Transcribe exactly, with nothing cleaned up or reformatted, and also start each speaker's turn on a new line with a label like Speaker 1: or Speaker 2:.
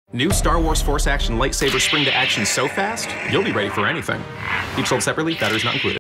Speaker 1: New Star Wars Force Action lightsaber spring to action so fast, you'll be ready for anything. Each sold separately, batteries not included.